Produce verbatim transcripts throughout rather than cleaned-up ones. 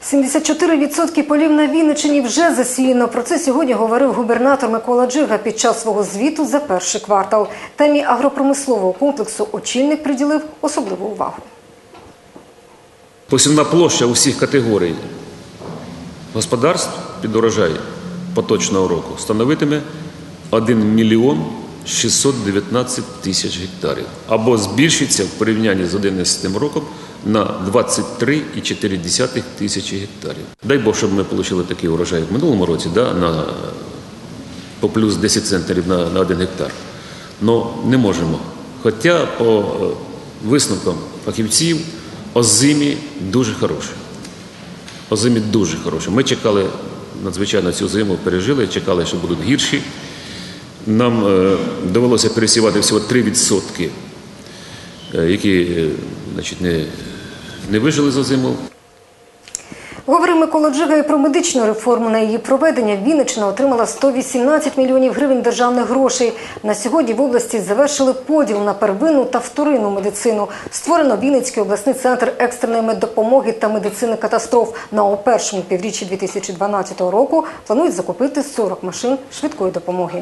сімдесят чотири відсотки полів на Вінниччині вже засіяно. Про це сьогодні говорив губернатор Микола Джига під час свого звіту за перший квартал. Темі агропромислового комплексу очільник приділив особливу увагу. Посівна площа усіх категорій господарств під урожай поточного року становитиме один мільйон шістсот дев'ятнадцять тисяч гектарів, або збільшиться в порівнянні з дві тисячі одинадцятим роком на двадцять три цілих чотири десятих тисячі гектарів. Дай Бог, щоб ми отримали такий урожай в минулому році, да, на, по плюс десять центнерів на, на один гектар. Но не можемо. Хоча по висновкам фахівців озимі дуже хороші. Озимі дуже хороші. Ми чекали, надзвичайно цю зиму пережили, чекали, що будуть гірші. Нам е, довелося пересівати всього три відсотки, е, які е, значить, не, не вижили за зиму. Говорив Микола Джига і про медичну реформу. На її проведення Вінниччина отримала сто вісімнадцять мільйонів гривень державних грошей. На сьогодні в області завершили поділ на первинну та вторинну медицину. Створено Вінницький обласний центр екстреної меддопомоги та медицини катастроф. На у першому півріччі дві тисячі дванадцятого року планують закупити сорок машин швидкої допомоги.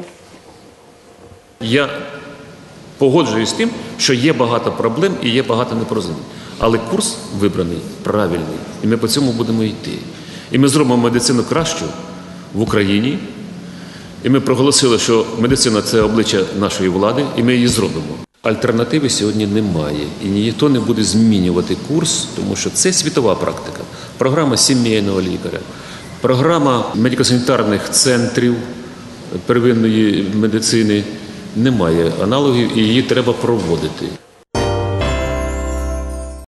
Я погоджуюсь з тим, що є багато проблем і є багато непорозумінь. Але курс вибраний правильний, і ми по цьому будемо йти. І ми зробимо медицину кращу в Україні, і ми проголосили, що медицина – це обличчя нашої влади, і ми її зробимо. Альтернативи сьогодні немає, і ніхто не буде змінювати курс, тому що це світова практика. Програма сімейного лікаря, програма медико-санітарних центрів первинної медицини немає аналогів, і її треба проводити.